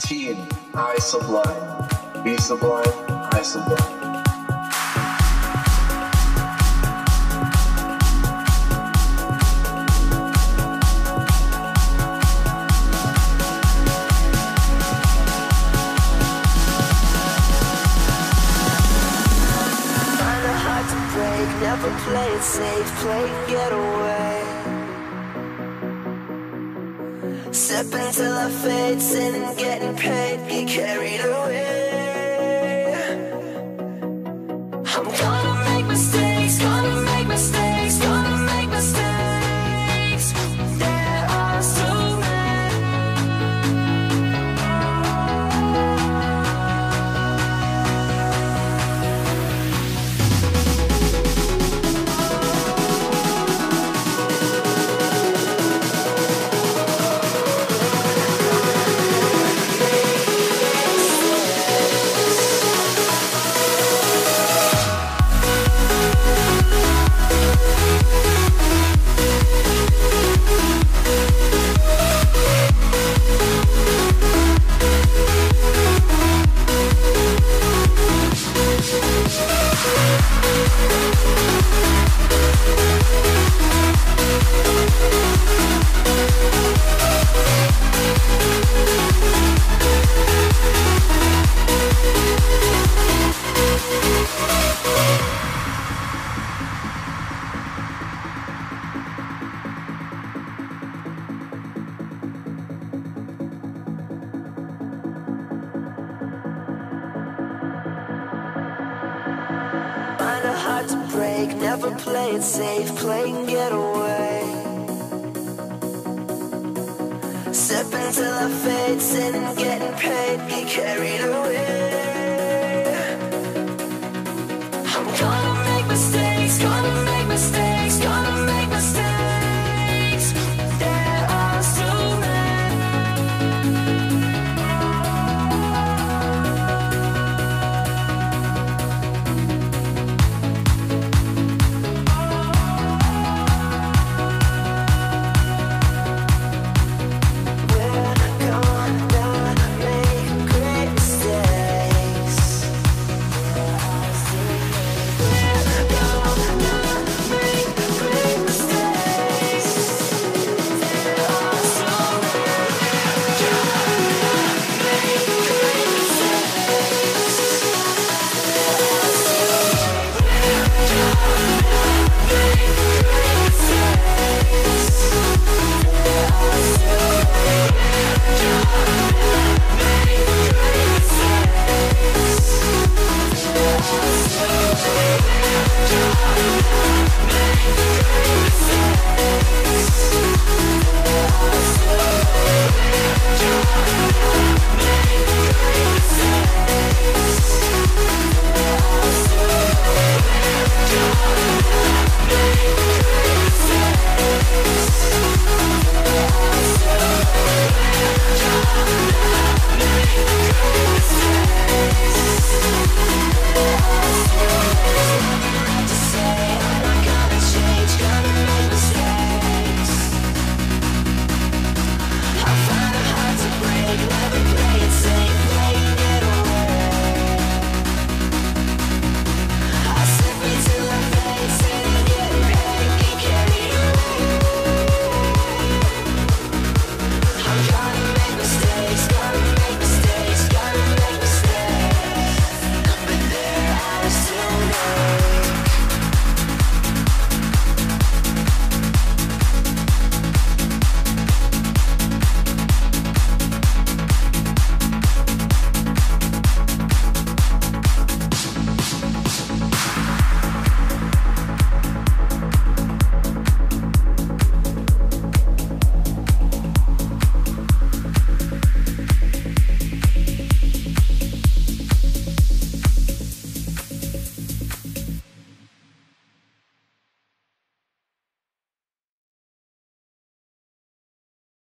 Team iSublime. Be sublime, iSublime. Never play it safe, play and get away. Sipping till I fade, sinning, getting paid, get carried away. I'm gonna make mistakes, gonna make mistakes, gonna make mistakes. There are so hard to break, never play it safe, play and get away. Sipping till I fade, sinning, getting paid, get carried away.